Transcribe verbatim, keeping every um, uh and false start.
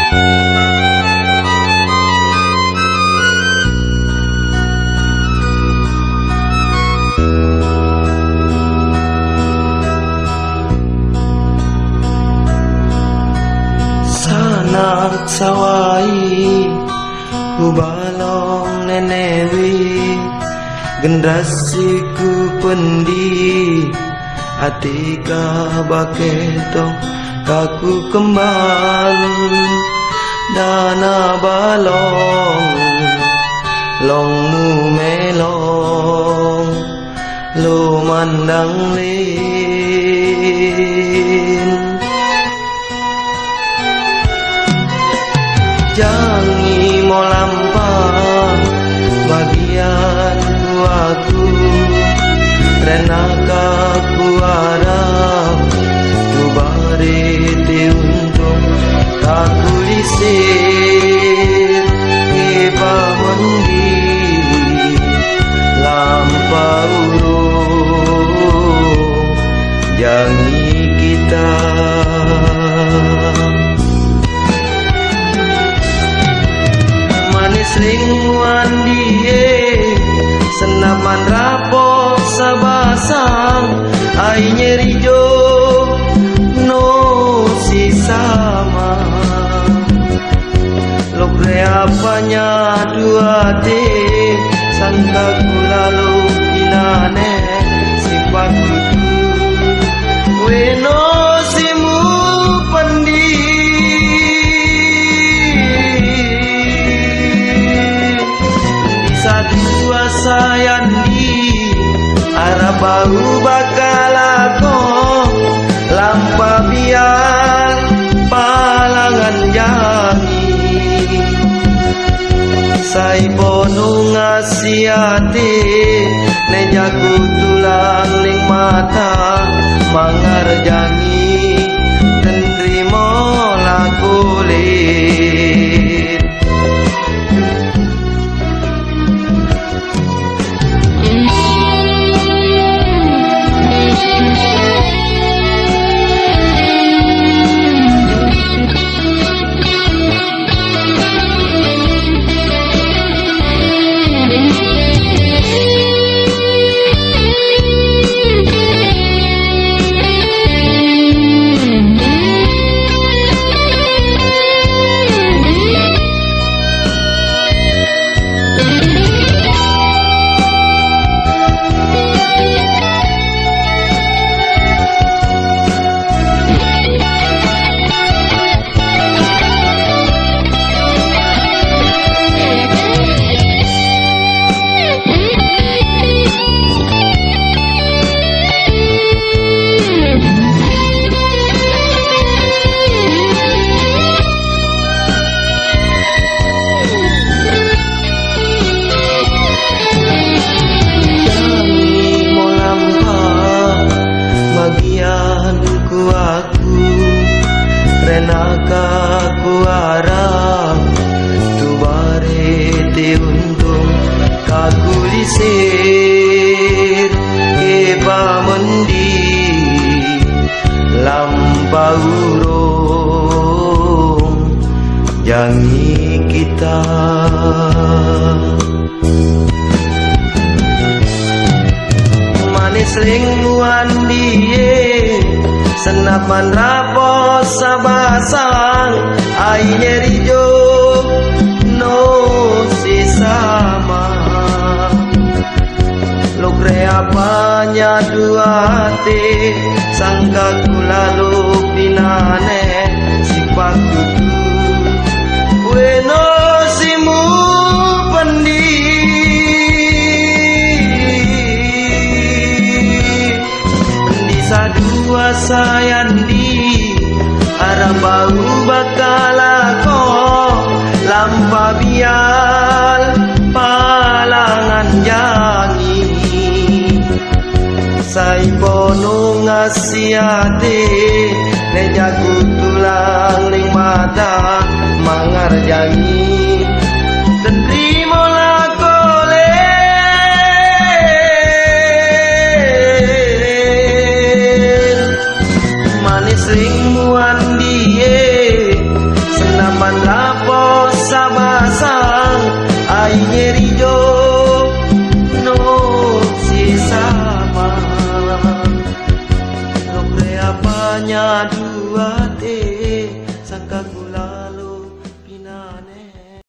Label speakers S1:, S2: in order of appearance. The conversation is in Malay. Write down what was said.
S1: Sanak sawai ku balong nenewi generasiku pendi atika baketong kaku kembang dana balong longmu melong lu mandang lin jangi mau lampang bagian aku renaka ku harap ku bari diuntung aku lisir iba mendi lampau jangi kita manis lingwan die senapan rapok sabasang ai nyerijo no si sama lokre apanya dua te sangka ku lalu inane sifat kutu weno simu pendi dua sayandi arah bau bakal aku lampa biar palangan jangi sai bonu ngasih hati nejaku tulang ning mata mangar jangi tenrimo laku lit renaka ku harap tu bare diuntung kaku lisir keba mendi lampau urung jangi kita manis lingmuan die senapan rapos sabasang ai nyerijo no si sama lokre apanya dua te sangka ku lalu pinane sifat kutu weno simu pendi dua sayandi arah bau bakal aku lampa bial palangan jangi sai bono ngasih hati nejaku